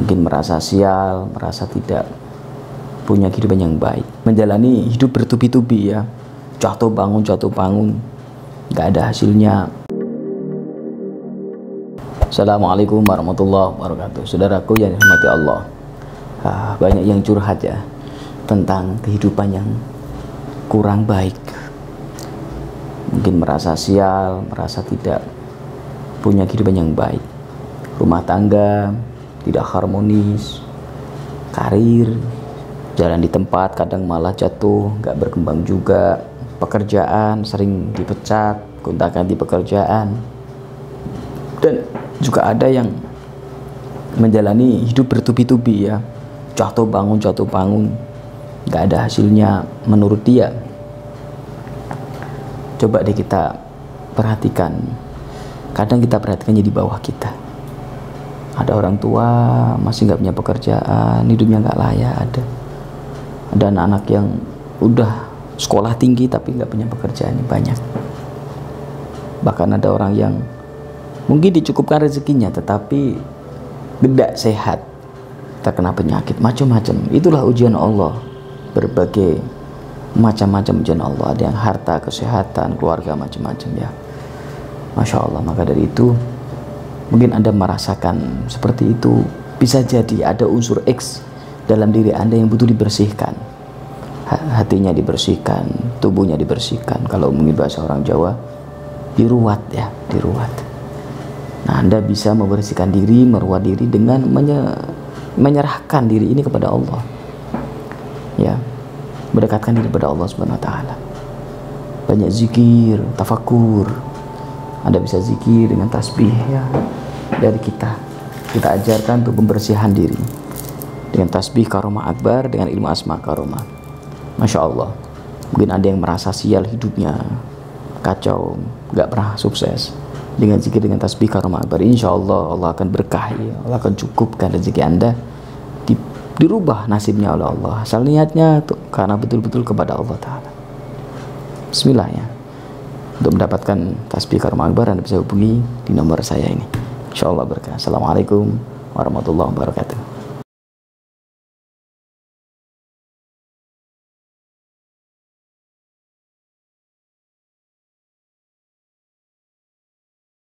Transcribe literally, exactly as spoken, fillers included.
mungkin merasa sial, merasa tidak punya kehidupan yang baik, menjalani hidup bertubi-tubi ya, jatuh bangun jatuh bangun, nggak ada hasilnya. Assalamualaikum warahmatullahi wabarakatuh. Saudaraku yang dirahmati Allah, ah, banyak yang curhat ya tentang kehidupan yang kurang baik, mungkin merasa sial, merasa tidak punya kehidupan yang baik, rumah tangga tidak harmonis, karir jalan di tempat kadang malah jatuh, nggak berkembang juga, pekerjaan sering dipecat, gonta-ganti pekerjaan, dan juga ada yang menjalani hidup bertubi-tubi ya, jatuh bangun jatuh bangun, nggak ada hasilnya menurut dia. Coba deh kita perhatikan, kadang kita perhatikannya di bawah kita. Ada orang tua masih nggak punya pekerjaan, hidupnya nggak layak. Ada ada anak-anak yang udah sekolah tinggi tapi nggak punya pekerjaan, banyak. Bahkan ada orang yang mungkin dicukupkan rezekinya tetapi tidak sehat, terkena penyakit macam-macam. Itulah ujian Allah, berbagai macam-macam ujian Allah. Ada yang harta, kesehatan, keluarga, macam-macam ya. Masya Allah. Maka dari itu mungkin Anda merasakan seperti itu. Bisa jadi ada unsur X dalam diri Anda yang butuh dibersihkan. Hatinya dibersihkan, tubuhnya dibersihkan. Kalau mungkin bahasa orang Jawa, diruat ya, diruat. Nah, Anda bisa membersihkan diri, meruat diri dengan menye menyerahkan diri ini kepada Allah. Ya, mendekatkan diri kepada Allah Subhanahu wa taala. Banyak zikir, tafakur. Anda bisa zikir dengan tasbih ya, dari kita. Kita ajarkan untuk pembersihan diri dengan tasbih karomah akbar, dengan ilmu asma karomah. Masya Allah. Mungkin ada yang merasa sial hidupnya, kacau, gak pernah sukses. Dengan zikir dengan tasbih karomah akbar, insya Allah Allah akan berkahi, Allah akan cukupkan rezeki Anda, di, dirubah nasibnya oleh Allah. Asal niatnya tuh karena betul-betul kepada Allah Ta'ala. Bismillah ya. Untuk mendapatkan tasbih karomah akbar, Anda bisa hubungi di nomor saya ini. Insya Allah berkah. Assalamualaikum warahmatullahi wabarakatuh.